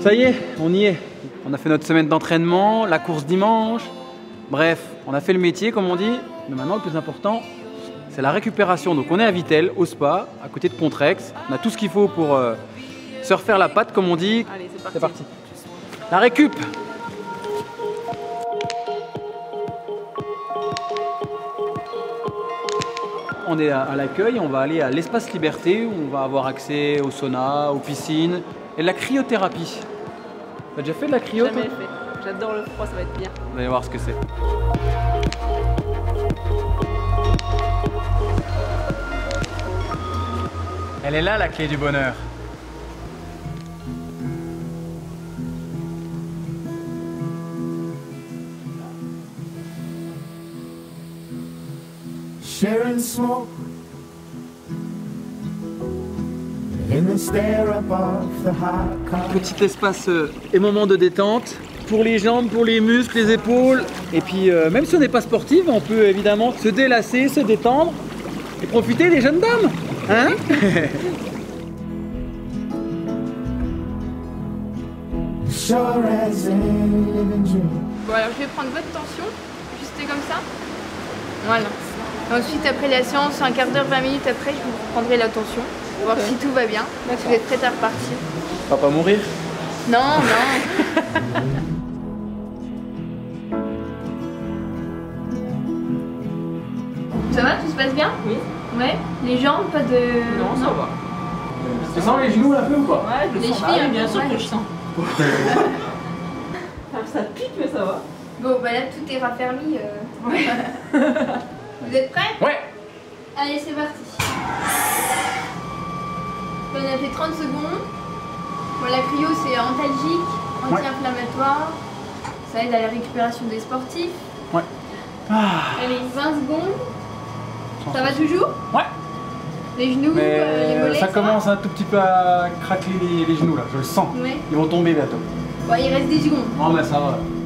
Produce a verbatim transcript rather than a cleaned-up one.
Ça y est, on y est. On a fait notre semaine d'entraînement, la course dimanche. Bref, on a fait le métier comme on dit. Mais maintenant, le plus important, c'est la récupération. Donc on est à Vittel, au spa, à côté de Contrex. On a tout ce qu'il faut pour euh, se refaire la patte comme on dit. Allez, c'est parti. C'est parti. La récup. On est à l'accueil, on va aller à l'espace Liberté où on va avoir accès au sauna, aux piscines et de la cryothérapie. T'as déjà fait de la cryo? Jamais fait. J'adore le froid, ça va être bien. Vous allez voir ce que c'est. Elle est là la clé du bonheur. Sharing smoke in the stare up of the hot car. Petit espace euh, et moment de détente pour les jambes, pour les muscles, les épaules. Et puis euh, même si on n'est pas sportif, on peut évidemment se délasser, se détendre et profiter des jeunes dames. Hein? Sure as any living dream. Bon alors je vais prendre votre tension, juste comme ça. Voilà. Ensuite après la séance, un quart d'heure, vingt minutes après, je vous prendrai la tension. Pour voir si tout va bien, si vous êtes prête à repartir. On va pas mourir? Non, non. Ça va, tout se passe bien? Oui. Ouais. Les jambes, pas de... Non, ça va. Tu sens les genoux un peu ou pas? Ouais, je le Les sens. chevilles, Ah, hein, bien sûr ouais. que je sens. Ça pique, mais ça va. Bon, bah là, tout est raffermi. Euh... Ouais. Vous êtes prêts? Ouais. Allez, c'est parti. On a fait trente secondes. Bon, la cryo, c'est antalgique, anti-inflammatoire. Ça aide à la récupération des sportifs. Ouais. Ah. Allez, vingt secondes. Ça va toujours? Ouais. Les genoux, Mais euh, les mollets, ça va commence un tout petit peu à craquer les, les genoux là, je le sens. Ouais. Ils vont tomber bientôt. Bon, il reste dix secondes. Non mais ça va.